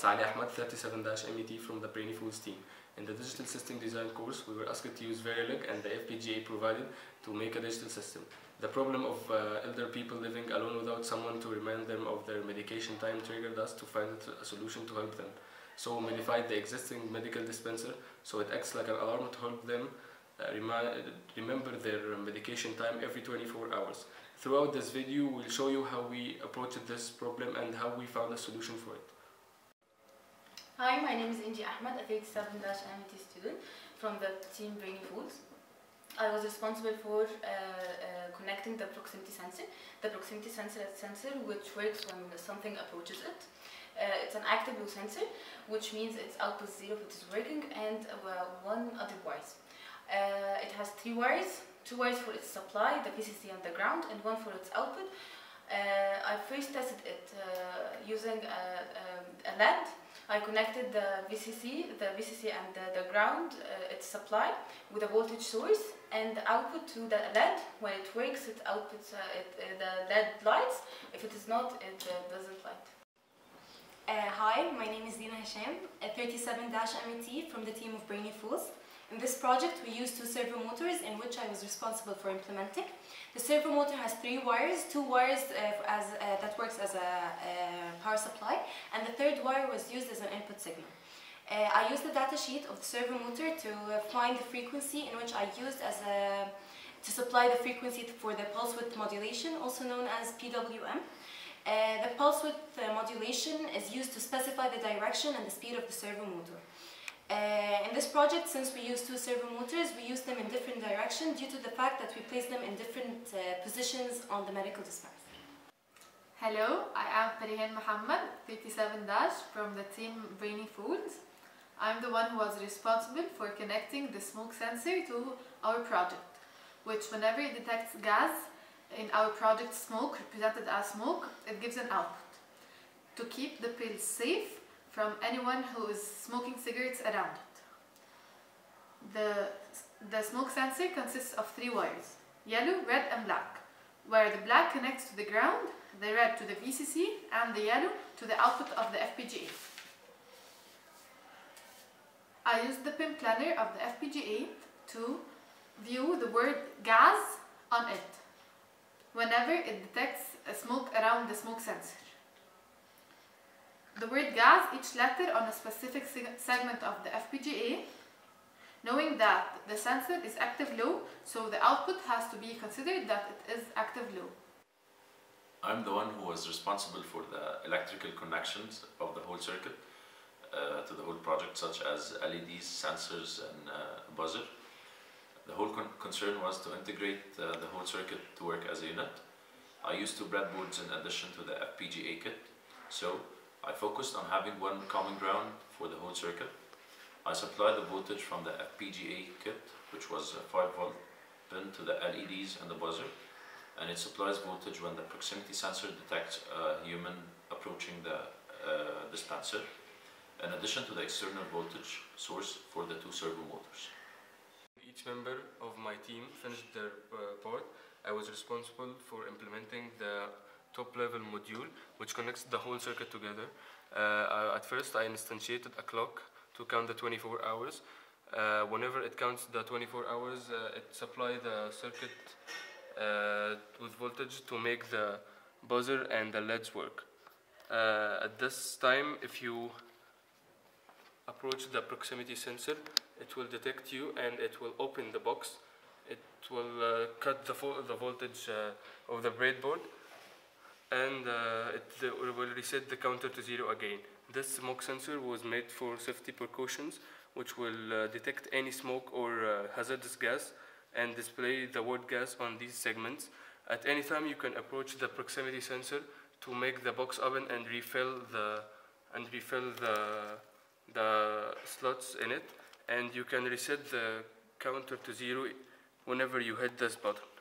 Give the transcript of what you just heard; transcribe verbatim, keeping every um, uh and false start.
It's Ali Ahmed, thirty-seven M E T from the Brainy Fools team. In the digital system design course, we were asked to use Verilog and the F P G A provided to make a digital system. The problem of uh, elder people living alone without someone to remind them of their medication time triggered us to find a solution to help them. So we modified the existing medical dispenser so it acts like an alarm to help them uh, remind, remember their medication time every twenty-four hours. Throughout this video, we'll show you how we approached this problem and how we found a solution for it. Hi, my name is Inji Ahmed, a thirty-seven M E T student from the team Brainy Fools. I was responsible for uh, uh, connecting the proximity sensor. The proximity sensor is a sensor which works when something approaches it. Uh, it's an active low sensor, which means its output zero if it is working, and uh, one otherwise. Uh, it has three wires, two wires for its supply, the V C C and the ground, and one for its output. Uh, I first tested it uh, using a, a, a L E D. I connected the V C C, the V C C and the, the ground, uh, its supply, with a voltage source, and the output to the L E D. When it works, it outputs uh, it, uh, the L E D lights. If it is not, it uh, doesn't light. Uh, hi, my name is Dina Hasham, a thirty-seven M E T from the team of Brainy Fools. In this project, we used two servo motors in which I was responsible for implementing. The servo motor has three wires, two wires uh, as, uh, that works as a, a power supply, and the third wire was used as an input signal. Uh, I used the data sheet of the servo motor to uh, find the frequency in which I used as a, to supply the frequency for the pulse width modulation, also known as P W M. Uh, the pulse width uh, modulation is used to specify the direction and the speed of the servo motor. Uh, in this project, since we use two servo motors, we use them in different directions due to the fact that we place them in different uh, positions on the medical dispenser. Hello, I am Farihan Mohammed, thirty-seven dash from the team Brainy Fools. I'm the one who was responsible for connecting the smoke sensor to our project, which whenever it detects gas in our project smoke, represented as smoke, it gives an output to keep the pills safe from anyone who is smoking cigarettes around it. The, the smoke sensor consists of three wires, yellow, red and black, where the black connects to the ground, the red to the V C C and the yellow to the output of the F P G A. I used the pin planner of the F P G A to view the word gas on it whenever it detects a smoke around the smoke sensor. The word gas, each letter on a specific segment of the F P G A, knowing that the sensor is active low, so the output has to be considered that it is active low. I'm the one who was responsible for the electrical connections of the whole circuit uh, to the whole project, such as L E Ds, sensors and uh, buzzer. The whole con concern was to integrate uh, the whole circuit to work as a unit. I used two breadboards in addition to the F P G A kit, so I focused on having one common ground for the whole circuit. I supplied the voltage from the F P G A kit, which was a five volt pin, to the L E Ds and the buzzer, and it supplies voltage when the proximity sensor detects a human approaching the uh, dispenser, in addition to the external voltage source for the two servo motors. Each member of my team finished their uh, part. I was responsible for implementing the top level module which connects the whole circuit together. Uh, at first I instantiated a clock to count the twenty-four hours. Uh, whenever it counts the twenty-four hours, uh, it supplies the circuit uh, with voltage to make the buzzer and the L E Ds work. Uh, at this time, if you approach the proximity sensor, it will detect you and it will open the box. It will uh, cut the, the voltage uh, of the breadboard, and uh, it uh, will reset the counter to zero again. This smoke sensor was made for safety precautions, which will uh, detect any smoke or uh, hazardous gas and display the word gas on these segments. At any time you can approach the proximity sensor to make the box open and refill the and refill the the slots in it, and you can reset the counter to zero whenever you hit this button.